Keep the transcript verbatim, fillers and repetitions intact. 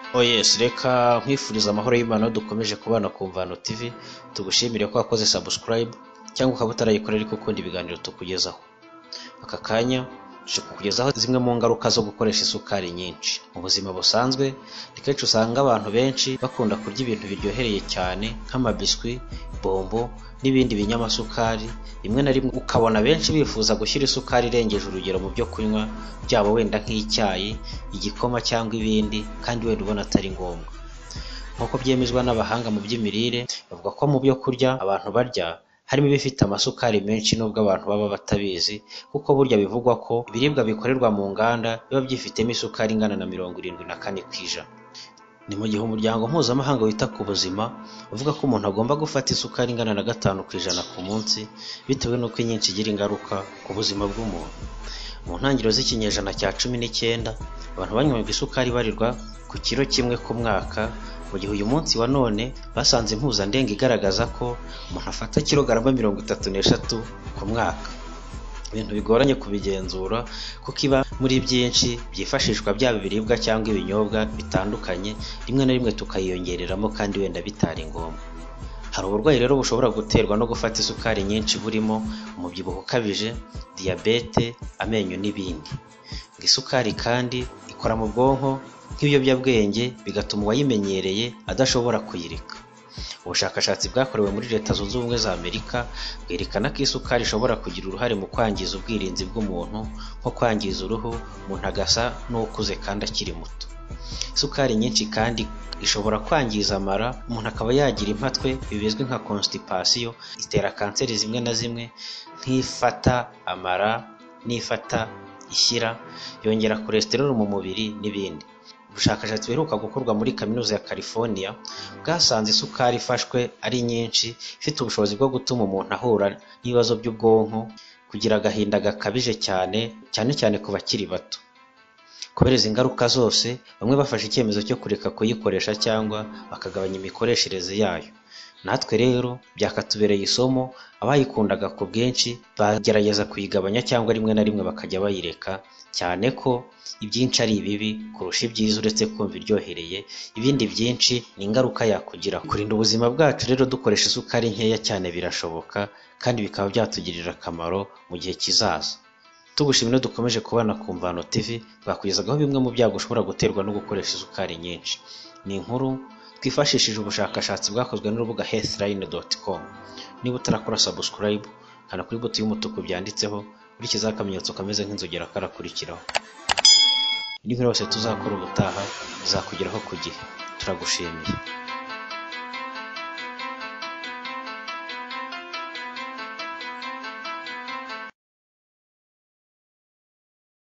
Oh yes, reka nkwifuriza amahoro y'Imana dukomeje kubana ku Mvano T V. Tugushimire ko wakoze subscribe cyangwa ukaba utarayikora ariko ukunda ibiganiro tukugezaho. Aka kanya tuje kukugezaho zimwe mu ngaruka zo gukoresha isukari nyinshi. Mu buzima busanzwe ni kenshi usanga abantu benshi bakunda kurya ibintu biryohereye cyane nk'amabiswi, bombo n'ibindi binyamasukari. Rimwe na rimwe ukabona benshi bifuza gushyira isukari irengeje urugero mu byo kunywa byabo, wenda nk'icyayi, igikoma cyangwa ibindi, kandi wenda ubona atari ngombwa. Nk'uko byemezwa n'abahanga mu by'imirire, bavuga ko mu byo kurya abantu barya harimo ibifite amasukari menshi nubwo abantu baba batabizi, kuko burya bivugwa ko ibiribwa bikorerwa mu nganda biba byifitemo isukari ingana na mirongo irindwi na kane ku ijana. Ni mu gihe umuryango mpuzamahanga wita ku buzima uvuga ko umuntu agomba gufata isukari ingana na gatanu ku ijana ku munsi, bitewe n'uko inyinshi igira ingaruka ku buzima bw'umuntu. Mu ntangiriro z'ikinyejana cya cumi n'icyenda abantu banywaga isukari barirwa ku kiro kimwe ku mwaka, mu gihe uyu munsi wa none basanze impuzandengo igaragaza ko umuntu afata kilogarama mirongo itatu n'eshatu ku mwaka. Ibintu bigoranye kubigenzura kuko iba muri byinshi byifashishwa byaba ibiribwa cyangwa ibinyobwa bitandukanye, rimwe na rimwe tukayiyongereramo kandi wenda bitari ngombwa. Hari uburwayi rero bushobora guterwa no gufata isukari nyinshi, burimo umubyibuho ukabije, diyabete, amenyo n'ibindi. Isukari kandi ikora mu bwonko nk'ibiyobyabwenge, bigatuma uwayimenyereye adashobora kuyireka. Ubushakashatsi bwakorewe muri Leta Zunze Ubumwe za Amerika bwerekana ko isukari ishobora kugira uruhare mu kwangiza ubwirinzi bw'umuntu, nko kwangiza uruhu, umuntu agasa n'ukuze kandi akiri muto. Isukari nyinshi kandi ishobora kwangiza amara, umuntu akaba yagira impatwe, bizwi nka constipation, itera kanseri zimwe na zimwe nk'ifata amara n'ifata ishyira, yongera cholesterol mu mubiri n'ibindi. Ubushakashatsi buheruka gukorwa muri Kaminuza ya California bwasanze isukari ifashwe ari nyinshi ifite ubushobozi bwo gutuma umuntu ahura n'ibibazo by'ubwonko, kugira agahinda gakabije cyane cyane cyane ku bakiri bato. Kubera izi ngaruka zose, bamwe bafashe icyemezo cyo kureka kuyikoresha cyangwa bakagabanya imikoreshereze yayo. Natwe rero byakatubereye isomo, abayikundaga ku bwinshi bagerageza kuyigabanya cyangwa rimwe na rimwe bakajya bayireka, cyane ko ibyinshi ari ibibi kurusha ibyiza. Uretse kumva iryohereye, ibindi byinshi ni ingaruka yakugira. Kurinda ubuzima bwacu rero dukoresha isukari nkeya cyane birashoboka, kandi bikaba byatugirira akamaro mu gihe kizaza. Tugushimira dukomeje kubana ku Mvano T V, twakugezagaho bimwe mu byago ushobora guterwa no gukoresha isukari nyinshi. Ni inkuru twifashishije ubushakashatsi bwakozwe n'urubuga healthline dot com. Niba utarakora subscribe, kana kuri buto y'umutuku byanditseho, urikizaho akamenyetso kameze nk'inzogera karakurikiraho. Inkuru yose tuzakora ubutaha izakugeraho ku gihe. Turagushimiye.